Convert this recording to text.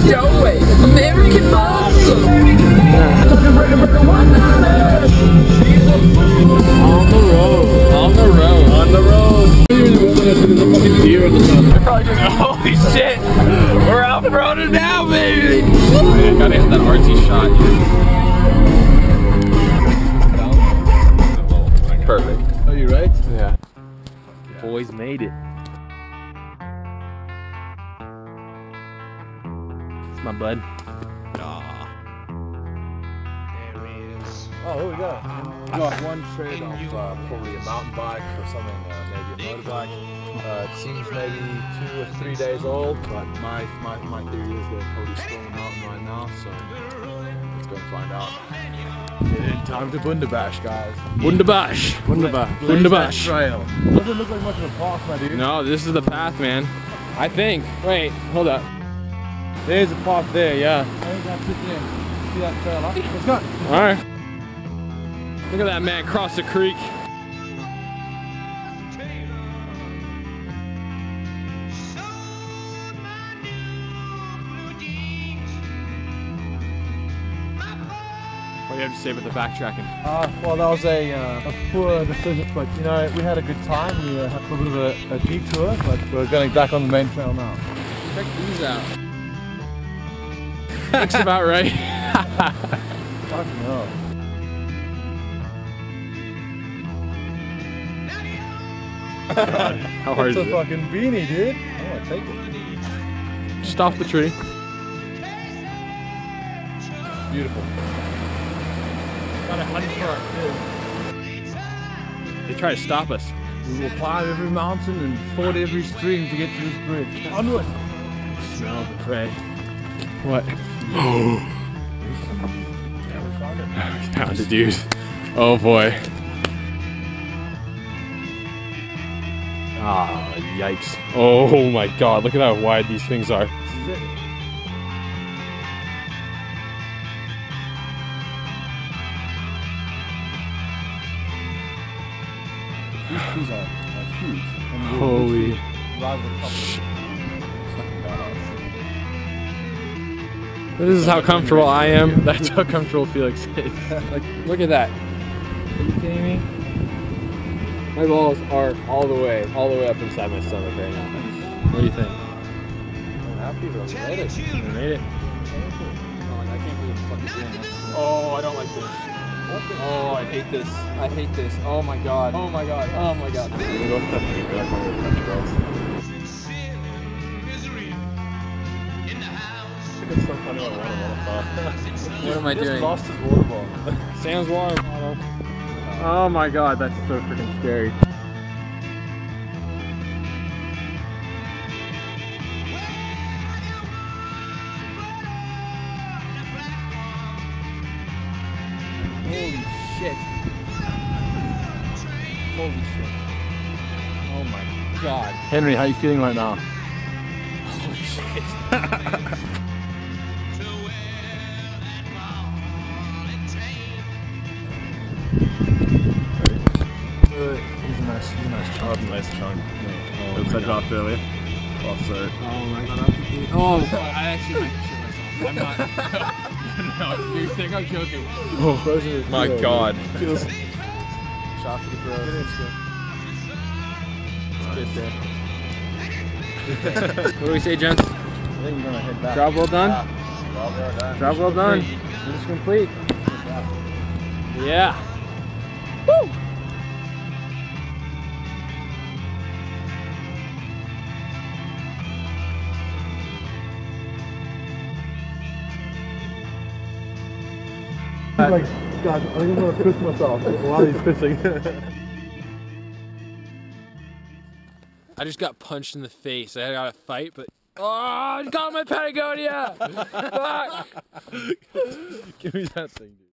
Joey, American Muscle. On the road. On the road. On the road. Holy shit! We're off-roading now, baby! Man, gotta hit that RT shot. Perfect. Are you right? Yeah. Boys made it. It's my bud. Oh, here we go. We got one tread of probably a mountain bike or something, maybe a motorbike. It seems maybe 2 or 3 days old, but my theory is they're probably still on the mountain right now, so let's go and find out. Time to Bundabash, guys. Bundabash. Bundabash. Bundabash. Trail. Doesn't look like much of a path, my dude. No, this is the path, man. I think. Wait, hold up. There's a path there, yeah. I think that's it there. See that trail up? Let's go. Alright. Look at that man cross the creek. What do you have to say about the backtracking? Well, that was a poor decision, but you know, we had a good time. We had a little bit of a detour, but we're going back on the main trail now. Check these out. Looks about right. Fucking hell. God, how hard is That's it? a fucking beanie, dude. I want to take it. Just off the tree. Beautiful. Got a hunt for our kids. They try to stop us. We will climb every mountain and ford every stream to get to this bridge. Onward! Smell the prey. What? Found it, dude. Oh boy. Ah, yikes. Oh my god, look at how wide these things are. These trees are huge. And Holy. right over the top of it. It's fucking badass. This is how comfortable I am. That's how comfortable Felix is. Like, look at that. Are you kidding me? My balls are all the way up inside my stomach right now. What do you think? I'm happy, bro. We made it. We made it. Oh, I can't believe I'm fucking doing this. Oh, I don't like this. Oh, I hate this. I hate this. Oh my god. Oh my god. Oh my god. We're gonna go touch me. We're like one of the touch girls. It's so funny when I want a water bottle. What am I He just doing? lost his water bottle. Sam's water bottle. Oh my god, that's so freaking scary. Holy shit. Holy shit. Oh my god. Henry, how you feeling right now? Holy shit. He's a nice child. Nice chunk. Oh, I dropped earlier. Oh, sorry. Oh my god. Oh god, I actually might shit myself. I'm not. No, you think I'm joking? Oh, My god. Feels. Shot for the bros. It's good there. What do we say, gents? I think we're gonna head back. Job well done? Job well done. Job well done. Mission complete. Yeah. Woo! Like, God, I think I'm gonna piss myself while he's pissing. I just got punched in the face. I got a fight, but oh, I got my Patagonia! Fuck! Give me that thing, dude.